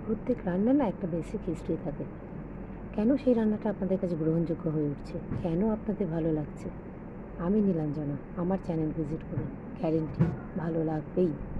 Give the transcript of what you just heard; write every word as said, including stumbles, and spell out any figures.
প্রত্যেক রান্না না একটা বেসিক হিস্ট্রি থাকে। কেন সেই রান্নাটা আপনাদের কাছে গ্রহণযোগ্য হয়ে উঠছে, কেন আপনাদের ভালো লাগছে। আমি নীলাঞ্জনা, আমার চ্যানেল ভিজিট করুন, গ্যারেন্টি ভালো লাগবেই।